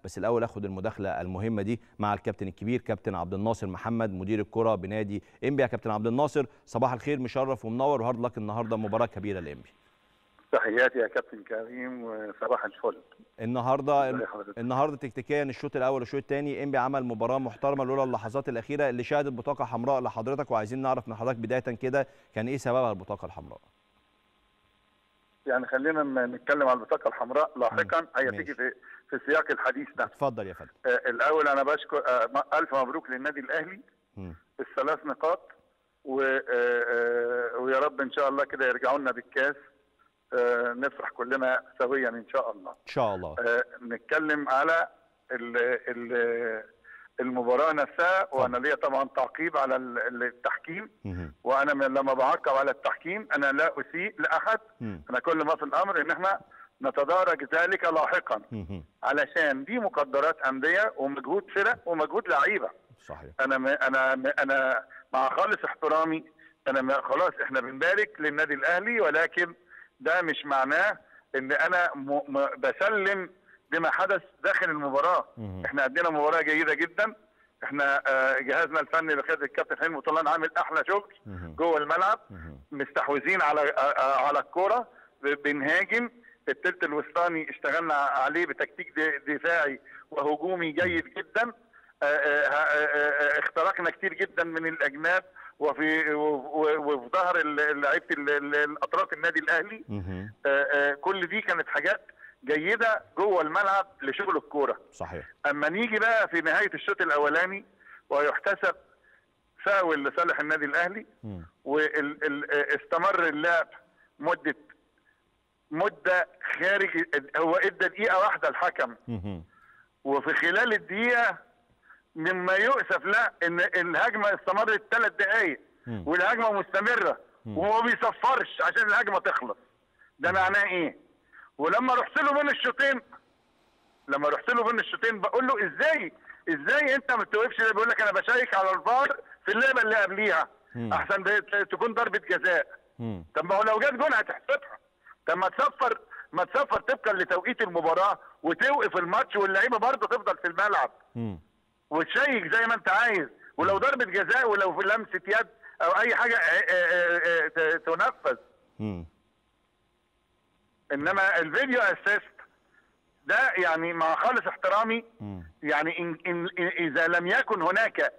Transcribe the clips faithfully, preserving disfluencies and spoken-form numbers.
بس الاول اخد المداخله المهمه دي مع الكابتن الكبير كابتن عبد الناصر محمد مدير الكره بنادي انبي. يا كابتن عبد الناصر صباح الخير، مشرف ومنور وهارد لك النهارده مباراه كبيره لانبي. تحياتي يا كابتن كريم وصباح الفل. النهارده النهارده تكتيكيا الشوط الاول والشوط الثاني انبي عمل مباراه محترمه لولا اللحظات الاخيره اللي شهدت بطاقه حمراء لحضرتك، وعايزين نعرف من حضرتك بدايه كده كان ايه سببها البطاقه الحمراء؟ يعني خلينا نتكلم على البطاقه الحمراء لاحقا، هي تيجي في في سياق الحديث ده. اتفضل يا فندم. آه الاول انا بشكر آه الف مبروك للنادي الاهلي الثلاث نقاط، و آه آه ويا رب ان شاء الله كده يرجعوا لنا بالكاس، آه نفرح كلنا سويا ان شاء الله. ان شاء الله. آه نتكلم على ال ال المباراه نفسها، وانا ليا طبعا تعقيب على التحكيم، وانا لما بعقب على التحكيم انا لا اسيء لاحد، انا كل ما في الامر ان احنا نتدارك ذلك لاحقا، علشان دي مقدرات انديه ومجهود فرق ومجهود لعيبه. صحيح. انا انا انا مع خالص احترامي، انا خلاص احنا بنبارك للنادي الاهلي، ولكن ده مش معناه ان انا م م بسلم بما حدث داخل المباراه. مم. احنا ادينا مباراه جيده جدا، احنا آه جهازنا الفني بقياده الكابتن حلمي طلال عامل احلى شغل جوه الملعب. مم. مستحوذين على آه على الكوره، بنهاجم الثلث الوسطاني اشتغلنا عليه بتكتيك دفاعي وهجومي جيد جدا. آه آه آه اخترقنا كتير جدا من الاجناب وفي وفي ظهر لعيبه الاطراف النادي الاهلي. آه آه كل دي كانت حاجات جيده جوه الملعب لشغل الكوره. صحيح. اما نيجي بقى في نهايه الشوط الاولاني ويحتسب فاول لصالح النادي الاهلي، واستمر اللعب مده مده خارج، هو ادى دقيقه واحده الحكم، وفي خلال الدقيقه مما يؤسف لا ان الهجمه استمرت ثلاث دقائق والهجمه مستمره وما بيصفرش عشان الهجمه تخلص. ده معناه ايه؟ ولما رحت له بين الشوطين لما رحت له بين الشوطين بقول له ازاي ازاي انت ما بتوقفش؟ ده بيقول لك انا بشيك على الفار في اللعبه اللي قبليها احسن تكون ضربه جزاء. طب ما هو لو جت جون هتحسبها. طب ما تصفر ما تصفر طبقا لتوقيت المباراه وتوقف الماتش واللعيبه برضه تفضل في الملعب وتشيك زي ما انت عايز، ولو ضربه جزاء ولو في لمسه يد او اي حاجه تنفذ. انما الفيديو اسيست ده يعني مع خالص احترامي، يعني إن إن اذا لم يكن هناك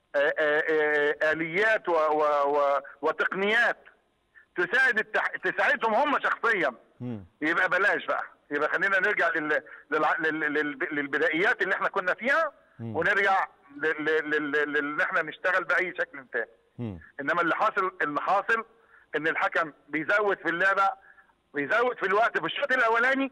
اليات و و و وتقنيات تساعد التح... تساعدهم هم شخصيا، يبقى بلاش بقى، يبقى خلينا نرجع لل... لل... لل... للبدائيات اللي احنا كنا فيها، ونرجع لل احنا نشتغل باي شكل تاني. انما اللي حاصل اللي حاصل ان الحكم بيزود في اللعبه، بيزود في الوقت في الشوط الاولاني،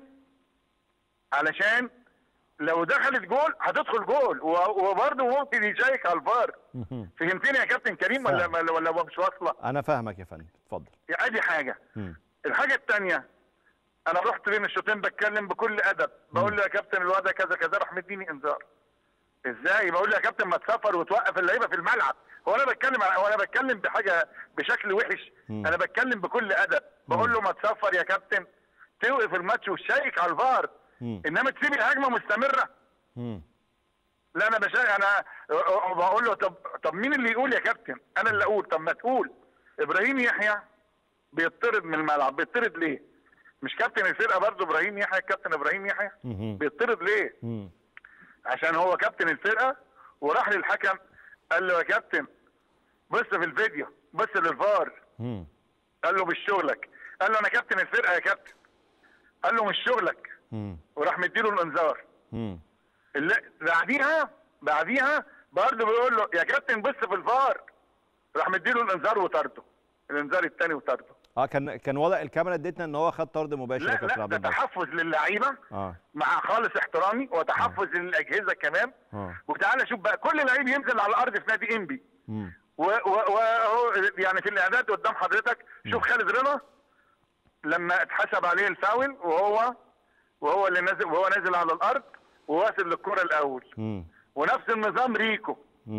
علشان لو دخلت جول هتدخل جول، وبرضه ممكن يشيك على الفار. فهمتني يا كابتن كريم ولا ولا ولا مش واصله؟ انا فاهمك يا فندم، اتفضل. ادي حاجه. مم. الحاجه الثانيه، انا رحت بين الشوطين بتكلم بكل ادب، بقول له يا كابتن الوضع كذا كذا، راح مديني انذار. ازاي؟ بقول له يا كابتن ما تسافر وتوقف اللعيبه في الملعب. هو انا بتكلم هو انا بتكلم بحاجه بشكل وحش؟ مم. انا بتكلم بكل ادب، بقول له ما تسافر يا كابتن، توقف الماتش وتشيك على الفار. مم. انما تسيب الهجمه مستمره. مم. لا انا بشايك، انا بقول له طب طب مين اللي يقول يا كابتن؟ انا اللي اقول. طب ما تقول. ابراهيم يحيى بيطرد من الملعب، بيطرد ليه؟ مش كابتن الفرقه برضه ابراهيم يحيى؟ كابتن ابراهيم يحيى بيطرد ليه؟ مم. عشان هو كابتن الفرقه، وراح للحكم قال له يا كابتن بص في الفيديو، بص للفار. مم. قال له مش شغلك. قال له انا كابتن الفرقه يا كابتن. قال له مش شغلك. مم. وراح مديله الانذار. امم بعديها بعديها برضه بيقول له يا كابتن بص في الفار، راح مديله الانذار وطرده، الانذار الثاني وطرده. اه كان كان وضع الكاميرا اديتنا ان هو خد طرد مباشر يا كابتن عبد الناصر. لا ده تحفظ للعيبه. اه مع خالص احترامي، وتحفظ آه. للاجهزه كمان. اه وتعالى شوف بقى كل لعيب ينزل على الارض في نادي انبي، وهو يعني في الاعداد قدام حضرتك. شوف خالد رضا لما اتحسب عليه الفاول، وهو وهو اللي نازل وهو نازل على الارض وواصل للكره الاول. مم. ونفس النظام ريكو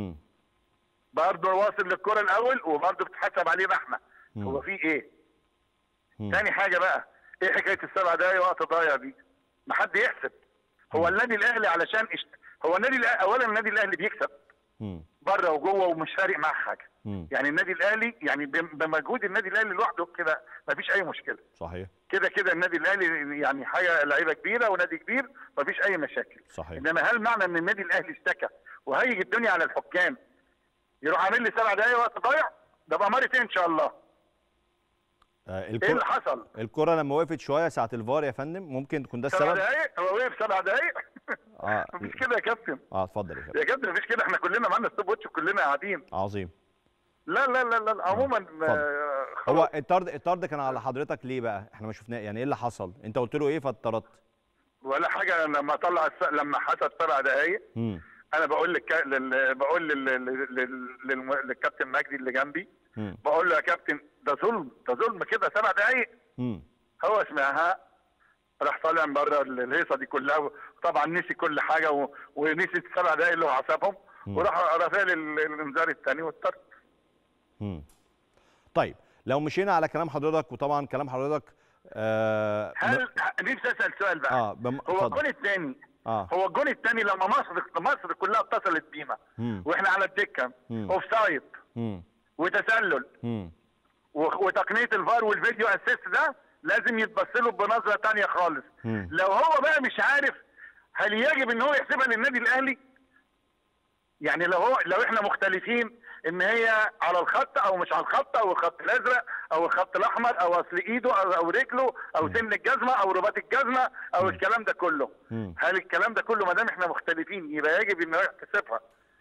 برضه واصل للكره الاول وبرضه بتتحسب علينا احنا. مم. هو في ايه؟ مم. تاني حاجه بقى، ايه حكايه السبع دقايق وقت ضايع دي؟ ما حد يحسب. هو النادي الاهلي علشان اشت... هو النادي الأهلي اولا النادي الاهلي بيكسب بره وجوه ومش فارق معاه حاجه. مم. يعني النادي الاهلي يعني بمجهود النادي الاهلي لوحده كده مفيش اي مشكله. صحيح. كده كده النادي الاهلي يعني حاجه لعيبه كبيره ونادي كبير مفيش اي مشاكل. صحيح. انما هل معنى ان النادي الاهلي اشتكى وهيجي الدنيا على الحكام يروح عامل لي سبع دقايق وقت ضايع؟ ده بقى مرتين ان شاء الله. آه ايه اللي حصل؟ الكره لما وقفت شويه ساعه الفار يا فندم ممكن تكون ده السبب؟ سبع دقايق هو وقف سبع دقايق؟ اه مفيش كده يا كابتن. اه اتفضل يا كابتن. يا كابتن مفيش كده، احنا كلنا معانا ستوب واتش وكلنا قاعدين. عظيم. لا لا لا لا عموما آه هو الطرد الطرد كان على حضرتك ليه بقى؟ احنا ما شفناه، يعني ايه اللي حصل؟ انت قلت له ايه فاتطردت؟ ولا حاجه. لما طلع الس... لما حسب سبع دقايق انا بقول لك لل... بقول لل... لل... لل... للكابتن مجدي اللي جنبي مم. بقول له يا كابتن ده ظلم، ده ظلم كده سبع دقايق. هو سمعها راح طالع من بره الهيصه دي كلها، وطبعا نسي كل حاجه و... ونسي السبع دقايق اللي هو حسبهم وراح رافع لي الانذار الثاني والطرد. امم طيب لو مشينا على كلام حضرتك، وطبعا كلام حضرتك آه هل نفسي اسال سؤال بقى؟ اه بم... هو الجون الثاني آه. هو الجون الثاني لما مصر مصر كلها اتصلت بينا مم. واحنا على الدكه اوف سايد وتسلل مم. وتقنيه الفار والفيديو اسيست ده لازم يتبص له بنظره ثانيه خالص. مم. لو هو بقى مش عارف هل يجب ان هو يحسبها للنادي الاهلي؟ يعني لو هو لو احنا مختلفين ان هي على الخط او مش على الخط او الخط الازرق او الخط الاحمر او اصل ايده او, أو رجله او سن الجزمه او رباط الجزمه او الكلام ده كله، هل الكلام ده كله ما دام احنا مختلفين يبقى يجب ان هو يحتسبها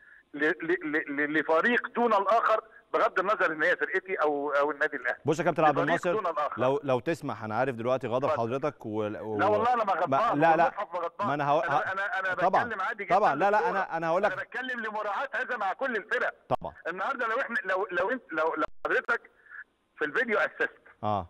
لفريق دون الاخر بغض النظر ان هي فرقتي او او النادي الاهلي؟ بص يا كابتن عبد الناصر لو لو تسمح انا عارف دلوقتي غضب حضرتك و... و... لا والله انا ما غضبان. لا لا ما انا هو... انا انا, أنا طبعا بتكلم عادي جدا. طبعا لا لا انا انا هقول لك انا بتكلم لمراعاه هذا مع كل الفرق. طبعا النهارده لو احنا لو لو انت لو, لو حضرتك في الفيديو اسيست اه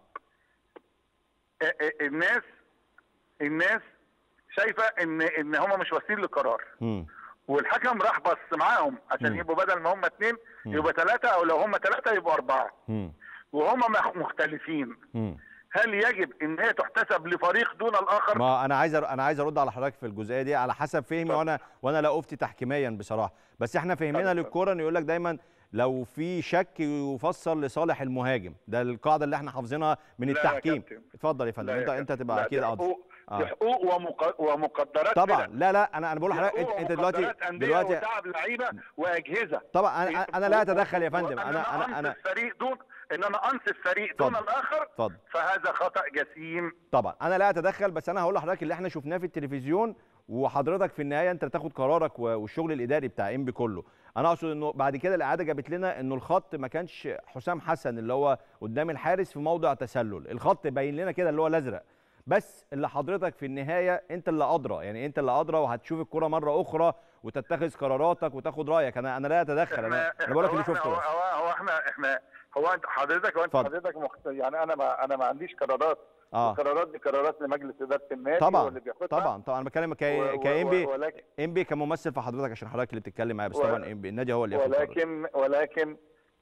الناس الناس شايفه ان ان هم مش واصلين لقرار امم والحكم راح بص معاهم عشان يبقوا بدل ما هم اثنين يبقى ثلاثه، او لو هم ثلاثه يبقوا اربعه مم. وهم مختلفين. مم. هل يجب ان هي تحتسب لفريق دون الاخر؟ ما انا عايز انا عايز ارد على حضرتك في الجزئيه دي على حسب فهمي، وانا وانا لا افتي تحكيميا بصراحه، بس احنا فهمنا للكوره ان يقول لك دايما لو في شك يفسر لصالح المهاجم، ده القاعده اللي احنا حافظينها من التحكيم. اتفضل يا فندم. انت انت تبقى اكيد ادرى. آه. حقوق ومق... ومقدرات طبعا فرق. لا لا انا انا بقول لحضرتك انت, انت دلوقتي دلوقتي وتعب لعيبه واجهزه. طبعا انا انا لا اتدخل يا فندم. انا انا انا فريق دون ان انا انصف فريق دون الاخر فضل. فهذا خطا جسيم. طبعا انا لا اتدخل، بس انا هقول لحضرتك اللي احنا شفناه في التلفزيون، وحضرتك في النهايه انت تاخد قرارك والشغل الاداري بتاع انبي كله. انا اقصد انه بعد كده الاعاده جابت لنا انه الخط ما كانش حسام حسن اللي هو قدام الحارس في موضع تسلل، الخط باين لنا كده اللي هو الازرق، بس اللي حضرتك في النهايه انت اللي ادرى، يعني انت اللي ادرى وهتشوف الكوره مره اخرى وتتخذ قراراتك وتاخد رايك. انا انا لا اتدخل. انا انا بقول لك اللي شفته. هو, هو احنا احنا هو انت حضرتك هو انت حضرتك مخت... يعني انا ما انا ما عنديش قرارات. آه. القرارات دي قرارات لمجلس اداره النادي طبعا واللي بياخدها. طبعا طبعا انا بتكلم كانبي ولكن... انبي كممثل في حضرتك عشان حضرتك اللي بتتكلم معايا، بس و... طبعا انبي النادي هو اللي ياخد ولكن قرار. ولكن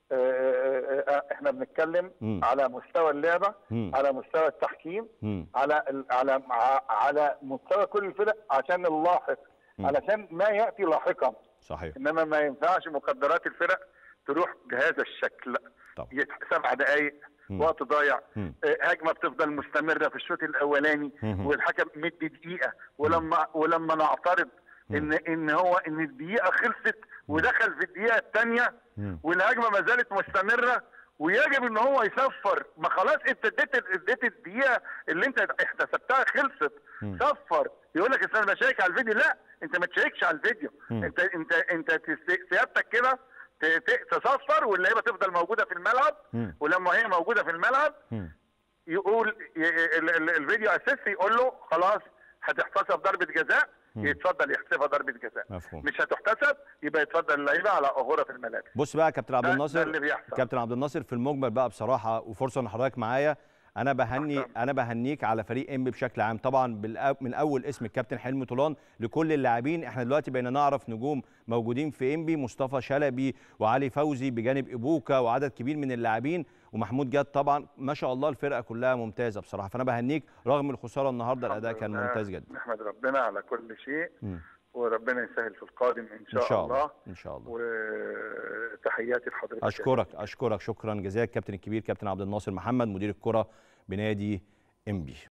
آه احنا بنتكلم م. على مستوى اللعبه، م. على مستوى التحكيم، م. على على على مستوى كل الفرق عشان نلاحق، علشان ما ياتي لاحقا. صحيح. انما ما ينفعش مقدرات الفرق تروح بهذا الشكل. سبع دقائق وقت ضايع، هجمه بتفضل مستمره في الشوط الاولاني والحكم مدي دقيقه، ولما ولما نعترض ان ان هو ان الدقيقه خلصت ودخل في الدقيقه الثانيه والهجمه ما زالت مستمره ويجب ان هو يصفر. ما خلاص انت اديت اديت الدقيقه اللي انت احتسبتها خلصت، صفر. يقول لك انا بشيك على الفيديو، لا انت ما تشيكش على الفيديو. م. انت انت انت سيادتك كده تصفر واللعيبه تفضل موجوده في الملعب. م. ولما هي موجوده في الملعب م. يقول الفيديو اساسي يقول له خلاص هتحتسب ضربه جزاء، يتفضل يحسبها ضربه جزاء. مفهوم. مش هتحتسب يبقى يتفضل اللعيبه على غرف الملابس. بص بقى يا كابتن عبد الناصر، كابتن عبد الناصر في المجمل بقى بصراحه، وفرصه ان حضرتك معايا، انا بهني انا بهنيك على فريق انبي بشكل عام، طبعا من اول اسم الكابتن حلمي طولان لكل اللاعبين. احنا دلوقتي بقينا نعرف نجوم موجودين في انبي، مصطفى شلبي وعلي فوزي بجانب ابوكا وعدد كبير من اللاعبين، ومحمود جاد طبعا ما شاء الله الفرقه كلها ممتازه بصراحه، فانا بهنيك رغم الخساره النهارده الاداء كان ممتاز جدا. نحمد ربنا على كل شيء م. وربنا يسهل في القادم ان شاء, إن شاء الله. الله ان شاء الله. وتحياتي لحضرتك. اشكرك اشكرك شكرا جزيلا كابتن الكبير كابتن عبد الناصر محمد مدير الكره بنادي انبي.